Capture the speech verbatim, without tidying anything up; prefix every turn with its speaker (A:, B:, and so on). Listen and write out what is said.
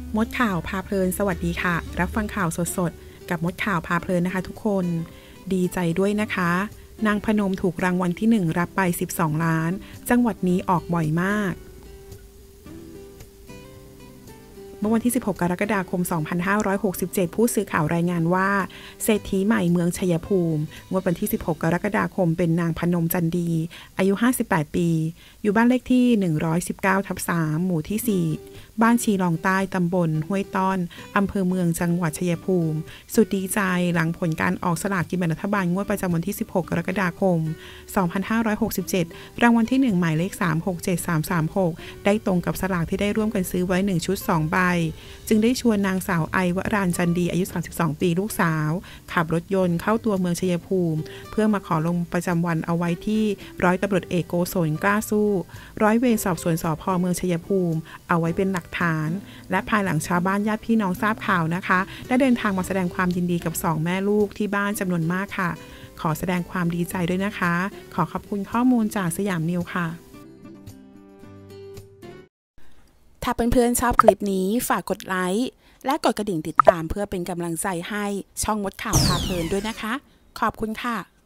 A: มดข่าวพาเพลินสวัสดีค่ะรับฟังข่าวสดๆกับมดข่าวพาเพลินนะคะทุกคนดีใจด้วยนะคะนางพนมถูกรางวัลที่หนึ่งรับไปสิบสองล้านจังหวัดนี้ออกบ่อยมากเมื่อวันที่สิบหกกรกฎาคมสองพันห้าร้อยหกสิบเจ็ดผู้สื่อข่าวรายงานว่าเศรษฐีใหม่เมืองชัยภูมิงวดวันที่สิบหกกรกฎาคมเป็นนางพนมจันดีอายุห้าสิบแปดปีอยู่บ้านเลขที่หนึ่งร้อยสิบเก้าทับสามหมู่ที่สี่บ้านชีรองใต้ตำบลห้วยต้อนอำเภอเมืองจังหวัดชัยภูมิสุดดีใจหลังผลการออกสลากกินแบ่งรัฐบาลงวดประจำวันที่สิบหกกรกฎาคมสองพันห้าร้อยหกสิบเจ็ดรางวัลที่หนึ่งหมายเลขสาม หก เจ็ด สาม สาม หกได้ตรงกับสลากที่ได้ร่วมกันซื้อไว้หนึ่งชุดสองใบจึงได้ชวนนางสาวไอวรานจันดีอายุสามสิบสองปีลูกสาวขับรถยนต์เข้าตัวเมืองชัยภูมิเพื่อมาขอลงประจำวันเอาไว้ที่ร้อยตำรวจเอกโกศลกล้าสู้ร้อยเวรสอบสวนสภ.เมืองชัยภูมิเอาไว้เป็นหลักฐานและภายหลังชาวบ้านญาติพี่น้องทราบข่าวนะคะได้เดินทางมาแสดงความยินดีกับสองแม่ลูกที่บ้านจำนวนมากค่ะขอแสดงความดีใจด้วยนะคะขอขอบคุณข้อมูลจากสยามนิวค่ะถ้าเพื่อนๆชอบคลิปนี้ฝากกดไลค์และกดกระดิ่งติดตามเพื่อเป็นกำลังใจให้ช่องมดข่าวพาเพลินด้วยนะคะขอบคุณค่ะ